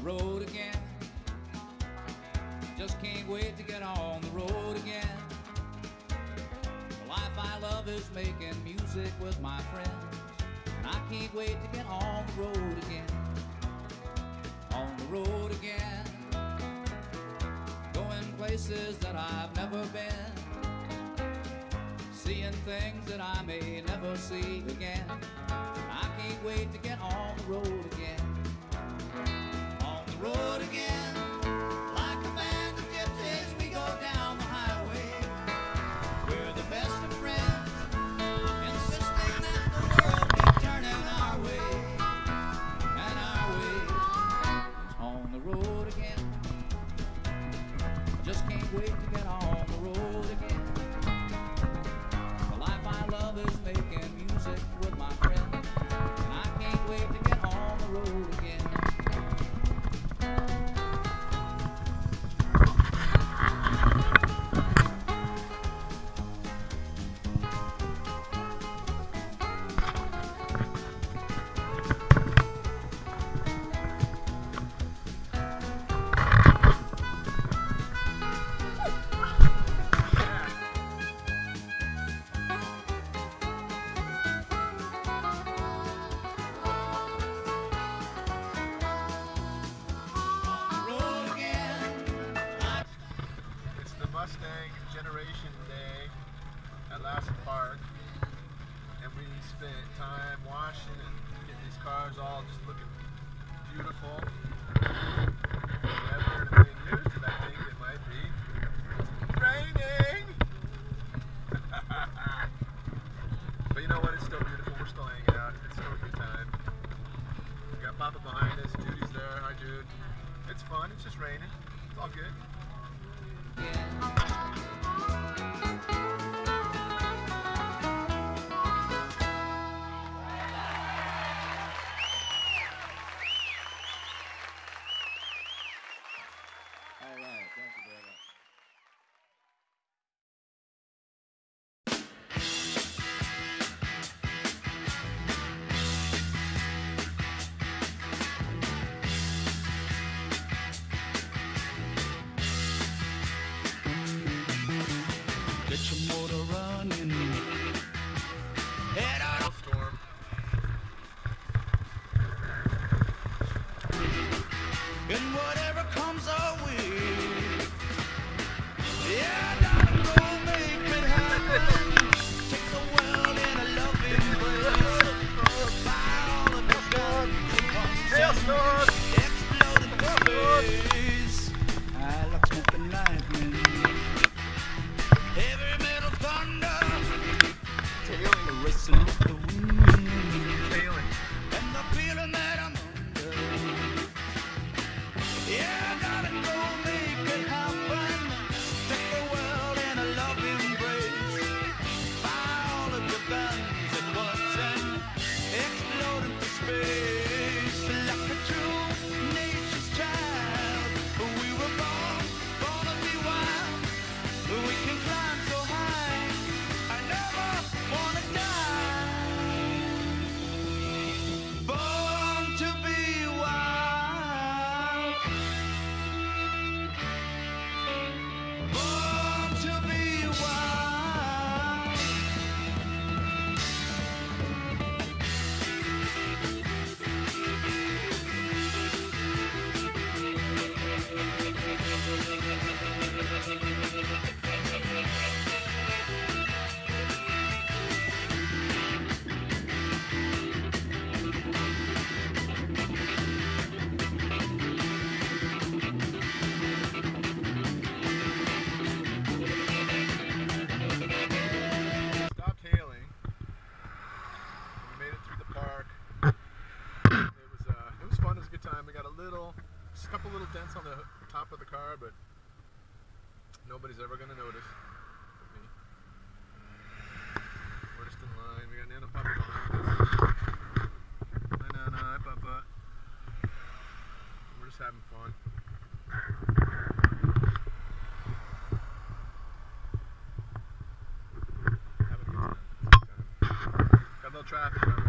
road again. Just can't wait to get on the road again. The life I love is making music with my friends, and I can't wait to get on the road again. On the road again, going places that I've never been, seeing things that I may never see again. I can't wait to get on the road again. On the road again, like a band of gypsies, we go down the highway. We're the best of friends, insisting that the world be turning our way. And our way is on the road again. Just can't wait to get on the road again. The life I love is making music with my friends, and I can't wait to get on the road again. Mustang Generation Day at Lassen Park, and we spent time washing and getting these cars all just looking beautiful. Never in a million years did I think it might be raining. But you know what? It's still beautiful. We're still hanging out. It's still a good time. We got Papa behind us. Judy's there. Hi, Jude. It's fun. It's just raining. It's all good. All right, thank you very much. Get your motor running. Head out. Storm. And whatever comes our way, yeah, darling, go make it happen. Take the world in a loving embrace. Fire all of your guns. Explode in space. I like smoking lightning. Heavy metal thunder. Racing with the wind. And the feeling that I'm under. Yeah, darling, go make it happen. Take the world in a loving embrace. Fire all of your guns at once and explode into space. Like a true nature's child, we were born to be wild. We can climb so high, I never wanna die. Born to be wild. Born to be wild. Stopped hailing. We made it through the park. It was fun. It was a good time. We got just a couple little dents on the top of the car, but nobody's ever gonna notice. But me. We're just in line. We got Nana and Papa behind us. Hi Nana, hi Papa. We're just having fun. Having a good time. Got a little traffic around